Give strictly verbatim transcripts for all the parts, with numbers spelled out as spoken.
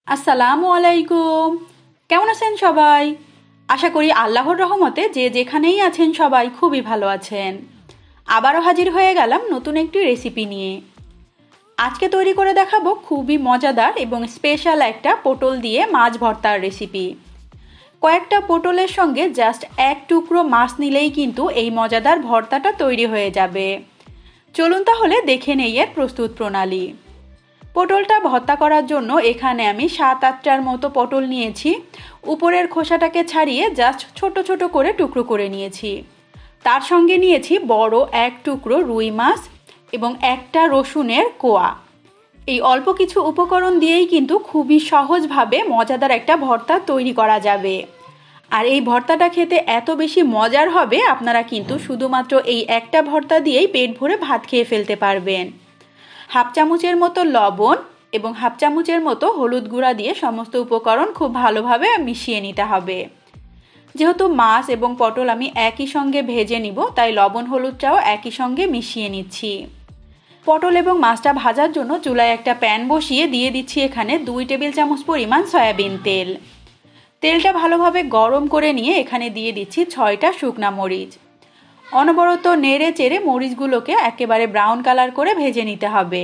আসসালামু আলাইকুম। কেমন আছেন সবাই? আশা করি আল্লাহর রহমতে যে যেখানেই আছেন সবাই খুবই ভালো আছেন। আবারও হাজির হয়ে গেলাম নতুন একটি রেসিপি নিয়ে। আজকে তৈরি করে দেখাবো খুবই মজাদার এবং স্পেশাল একটা পটল দিয়ে মাছ ভর্তার রেসিপি। কয়েকটা পটলের সঙ্গে জাস্ট এক টুকরো মাছ নিলেই কিন্তু এই মজাদার ভর্তাটা তৈরি হয়ে যাবে। চলুন তাহলে দেখে নেই এর প্রস্তুত প্রণালী। পটলটা ভর্তা করার জন্য এখানে আমি সাত আটটার মতো পটল নিয়েছি। উপরের খোসাটাকে ছাড়িয়ে জাস্ট ছোট ছোট করে টুকরো করে নিয়েছি। তার সঙ্গে নিয়েছি বড় এক টুকরো রুই মাছ এবং একটা রসুনের কোয়া। এই অল্প কিছু উপকরণ দিয়েই কিন্তু খুবই সহজভাবে মজাদার একটা ভর্তা তৈরি করা যাবে। আর এই ভর্তাটা খেতে এত বেশি মজার হবে, আপনারা কিন্তু শুধুমাত্র এই একটা ভর্তা দিয়েই পেট ভরে ভাত খেয়ে ফেলতে পারবেন। হাফ চামচের মতো লবণ এবং হাফ চামচের মতো হলুদ গুঁড়া দিয়ে সমস্ত উপকরণ খুব ভালোভাবে মিশিয়ে নিতে হবে। যেহেতু মাছ এবং পটল আমি একই সঙ্গে ভেজে নিব, তাই লবণ হলুদটাও একই সঙ্গে মিশিয়ে নিচ্ছি। পটল এবং মাছটা ভাজার জন্য চুলায় একটা প্যান বসিয়ে দিয়ে দিচ্ছি এখানে দুই টেবিল চামচ পরিমাণ সয়াবিন তেল। তেলটা ভালোভাবে গরম করে নিয়ে এখানে দিয়ে দিচ্ছি ছয়টা শুকনা মরিচ। অনবরত নেড়ে চেড়ে মরিচগুলোকে একেবারে ব্রাউন কালার করে ভেজে নিতে হবে।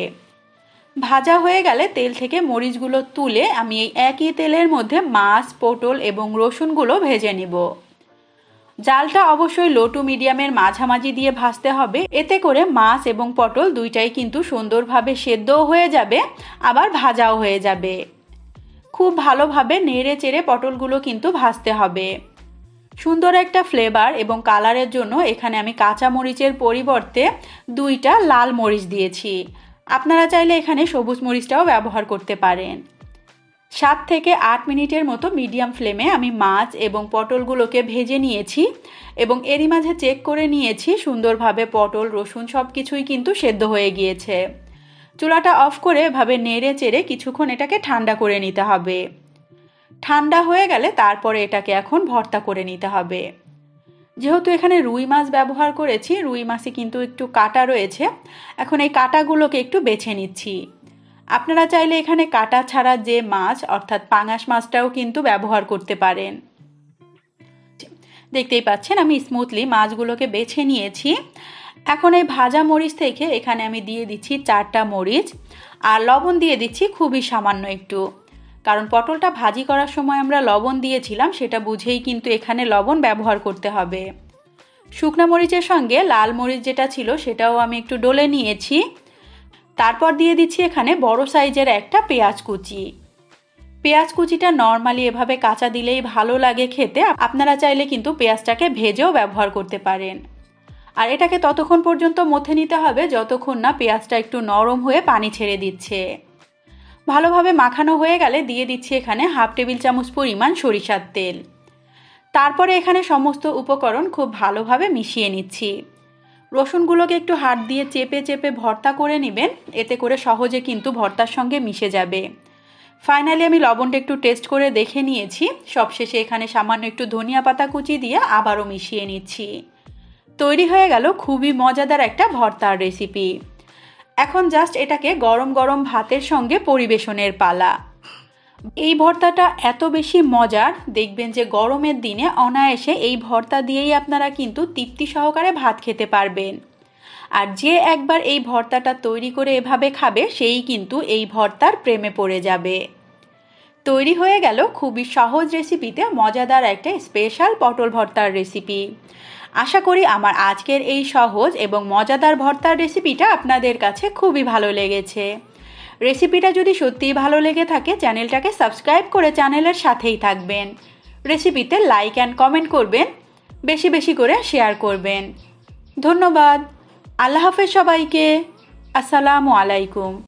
ভাজা হয়ে গেলে তেল থেকে মরিচগুলো তুলে আমি এই একই তেলের মধ্যে মাছ, পটল এবং রসুনগুলো ভেজে নিব। জালটা অবশ্যই লো টু মিডিয়ামের মাঝামাঝি দিয়ে ভাজতে হবে, এতে করে মাছ এবং পটল দুইটাই কিন্তু সুন্দরভাবে সেদ্ধও হয়ে যাবে, আবার ভাজাও হয়ে যাবে। খুব ভালোভাবে নেড়ে চেড়ে পটলগুলো কিন্তু ভাজতে হবে। সুন্দর একটা ফ্লেভার এবং কালারের জন্য এখানে আমি কাঁচা মরিচের পরিবর্তে দুইটা লাল মরিচ দিয়েছি। আপনারা চাইলে এখানে সবুজ মরিচটাও ব্যবহার করতে পারেন। সাত থেকে আট মিনিটের মতো মিডিয়াম ফ্লেমে আমি মাছ এবং পটলগুলোকে ভেজে নিয়েছি এবং এরই মাঝে চেক করে নিয়েছি সুন্দরভাবে পটল, রসুন সব কিছুই কিন্তু সেদ্ধ হয়ে গিয়েছে। চুলাটা অফ করে এভাবে নেড়ে চেড়ে কিছুক্ষণ এটাকে ঠান্ডা করে নিতে হবে। ঠান্ডা হয়ে গেলে তারপরে এটাকে এখন ভর্তা করে নিতে হবে। যেহেতু এখানে রুই মাছ ব্যবহার করেছি, রুই মাছে কিন্তু একটু কাঁটা রয়েছে। এখন এই কাঁটাগুলোকে একটু বেছে নিচ্ছি। আপনারা চাইলে এখানে কাঁটা ছাড়া যে মাছ অর্থাৎ পাঙাশ মাছটাও কিন্তু ব্যবহার করতে পারেন। দেখতেই পাচ্ছেন আমি স্মুথলি মাছগুলোকে বেছে নিয়েছি। এখন এই ভাজা মরিচ থেকে এখানে আমি দিয়ে দিচ্ছি চারটা মরিচ আর লবণ দিয়ে দিচ্ছি খুবই সামান্য একটু, কারণ পটলটা ভাজি করার সময় আমরা লবণ দিয়েছিলাম, সেটা বুঝেই কিন্তু এখানে লবণ ব্যবহার করতে হবে। শুকনা মরিচের সঙ্গে লাল মরিচ যেটা ছিল সেটাও আমি একটু ডলে নিয়েছি। তারপর দিয়ে দিচ্ছি এখানে বড় সাইজের একটা পেঁয়াজ কুচি। পেঁয়াজ কুচিটা নর্মালি এভাবে কাঁচা দিলেই ভালো লাগে খেতে, আপনারা চাইলে কিন্তু পেঁয়াজটাকে ভেজেও ব্যবহার করতে পারেন। আর এটাকে ততক্ষণ পর্যন্ত মথে নিতে হবে যতক্ষণ না পেঁয়াজটা একটু নরম হয়ে পানি ছেড়ে দিচ্ছে। ভালোভাবে মাখানো হয়ে গেলে দিয়ে দিচ্ছি এখানে হাফ টেবিল চামচ পরিমাণ সরিষার তেল। তারপরে এখানে সমস্ত উপকরণ খুব ভালোভাবে মিশিয়ে নিচ্ছি। রসুনগুলোকে একটু হাত দিয়ে চেপে চেপে ভর্তা করে নেবেন, এতে করে সহজে কিন্তু ভর্তার সঙ্গে মিশে যাবে। ফাইনালি আমি লবণটা একটু টেস্ট করে দেখে নিয়েছি। সবশেষে এখানে সামান্য একটু ধনিয়া পাতা কুচি দিয়ে আবারও মিশিয়ে নিচ্ছি। তৈরি হয়ে গেল খুবই মজাদার একটা ভর্তার রেসিপি। এখন জাস্ট এটাকে গরম গরম ভাতের সঙ্গে পরিবেশনের পালা। এই ভর্তাটা এত বেশি মজার, দেখবেন যে গরমের দিনে অনায়াসে এই ভর্তা দিয়েই আপনারা কিন্তু তৃপ্তি সহকারে ভাত খেতে পারবেন। আর যে একবার এই ভর্তাটা তৈরি করে এভাবে খাবে সেই কিন্তু এই ভর্তার প্রেমে পড়ে যাবে। তৈরি হয়ে গেল খুবই সহজ রেসিপিতে মজাদার একটা স্পেশাল পটল ভর্তার রেসিপি। আশা করি আমার আজকের এই সহজ এবং মজাদার ভর্তার রেসিপিটা আপনাদের কাছে খুবই ভালো লেগেছে। রেসিপিটা যদি সত্যিই ভালো লেগে থাকে চ্যানেলটাকে সাবস্ক্রাইব করে চ্যানেলের সাথেই থাকবেন। রেসিপিতে লাইক অ্যান্ড কমেন্ট করবেন, বেশি বেশি করে শেয়ার করবেন। ধন্যবাদ। আল্লাহ হাফেজ সবাইকে। আসসালামু আলাইকুম।